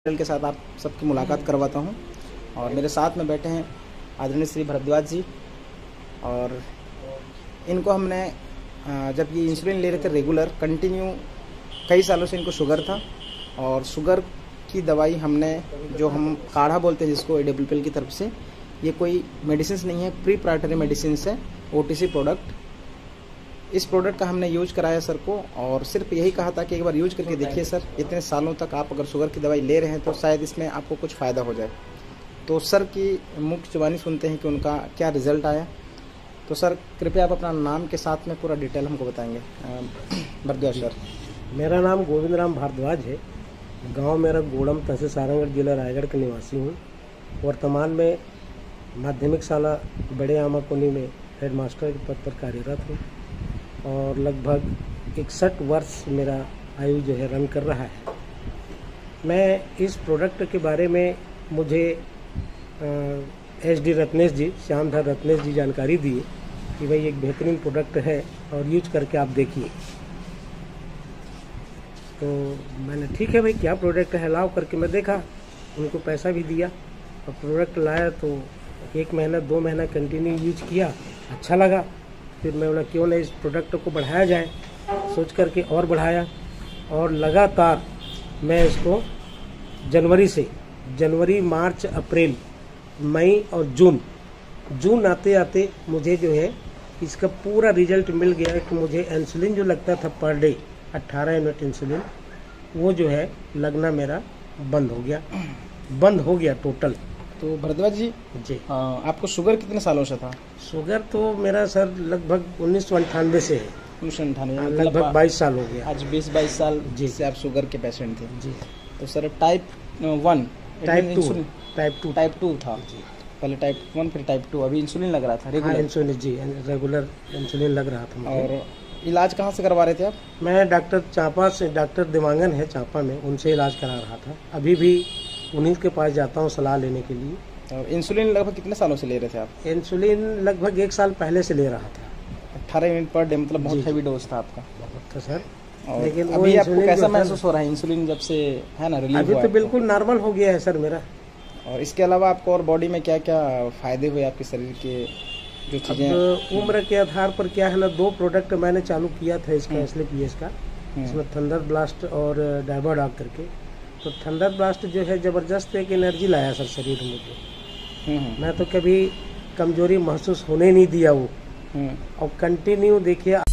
के साथ आप सबकी मुलाकात करवाता हूं। और मेरे साथ में बैठे हैं आदरणीय श्री भरद्वाज जी। और इनको हमने जब ये इंसुलिन ले रहे थे रेगुलर कंटिन्यू कई सालों से इनको शुगर था, और शुगर की दवाई हमने जो हम काढ़ा बोलते हैं जिसको AWPL की तरफ से, ये कोई मेडिसिन नहीं है, प्री प्राइटरी मेडिसिन है, OTC प्रोडक्ट। इस प्रोडक्ट का हमने यूज कराया सर को, और सिर्फ यही कहा था कि एक बार यूज करके देखिए सर, इतने सालों तक आप अगर शुगर की दवाई ले रहे हैं तो शायद इसमें आपको कुछ फ़ायदा हो जाए। तो सर की मुख्य जुबानी सुनते हैं कि उनका क्या रिजल्ट आया। तो सर कृपया आप अपना नाम के साथ में पूरा डिटेल हमको बताएंगे। भरद्वाज सर। मेरा नाम गोविंद राम भारद्वाज है। गांव मेरा गोड़म, तहसील सारंगढ़, जिला रायगढ़ का निवासी हूँ। वर्तमान में माध्यमिक शाला बड़े आमा कोनी में हेडमास्टर के पद पर कार्यरत हूँ, और लगभग 61 वर्ष मेरा आयु जो है रन कर रहा है। मैं इस प्रोडक्ट के बारे में मुझे HD रत्नेश जी, श्यामधर रत्नेश जी जानकारी दी कि भाई एक बेहतरीन प्रोडक्ट है और यूज करके आप देखिए। तो मैंने ठीक है भाई क्या प्रोडक्ट है, लाओ करके मैं देखा, उनको पैसा भी दिया और प्रोडक्ट लाया। तो 1 महीना 2 महीना कंटिन्यू यूज किया, अच्छा लगा। फिर मैं बोला क्यों नहीं इस प्रोडक्ट को बढ़ाया जाए, सोच करके और बढ़ाया। और लगातार मैं इसको जनवरी, मार्च, अप्रैल, मई और जून आते आते मुझे जो है इसका पूरा रिजल्ट मिल गया कि मुझे इंसुलिन जो लगता था पर डे 18 यूनिट इंसुलिन, वो जो है लगना मेरा बंद हो गया टोटल। तो भरद्वाज जी आपको शुगर कितने सालों से था? शुगर तो मेरा सर लगभग 1998 से है। 1998 लगभग 22 साल हो गया। आज 20-22 साल जी से आप शुगर के पेशेंट थे जी। तो सर टाइप 1, टाइप 2 था जी। पहले टाइप 1 फिर टाइप 2, अभी इंसुलिन लग रहा था रेगुलर? इंसुलिन जी, रेगुलर इंसुलिन लग रहा था मुझे। और इलाज कहाँ से करवा रहे थे आप? मैं डॉक्टर चांपा से, डॉक्टर दिमांगन है चांपा में, उनसे इलाज करा रहा था। अभी भी उन्हीं के पास जाता हूँ सलाह लेने के लिए। और इंसुलिन लगभग कितने सालों से ले रहे थे आप? इंसुलिन लगभग 1 साल पहले से ले रहा था। 18 यूनिट पर डे, मतलब बहुत हैवी डोज था आपका। बहुत था सर। और लेकिन अभी आपको कैसा महसूस हो रहा है इंसुलिन जब से है ना रिलीव अभी हुआ? तो बिल्कुल नॉर्मल हो गया है सर मेरा। और इसके अलावा आपको और बॉडी में क्या क्या फायदे हुए आपके शरीर के, जो चीजें? उम्र के आधार पर क्या है ना, 2 प्रोडक्ट मैंने चालू किया था इसका, SLPS का, इसमें थंडर ब्लास्ट और डायबाडॉग करके। तो थंडर ब्लास्ट जो है ज़बरदस्त एक एनर्जी लाया सर शरीर में मुझे। मैं तो कभी कमजोरी महसूस होने नहीं दिया वो। और कंटिन्यू देखिए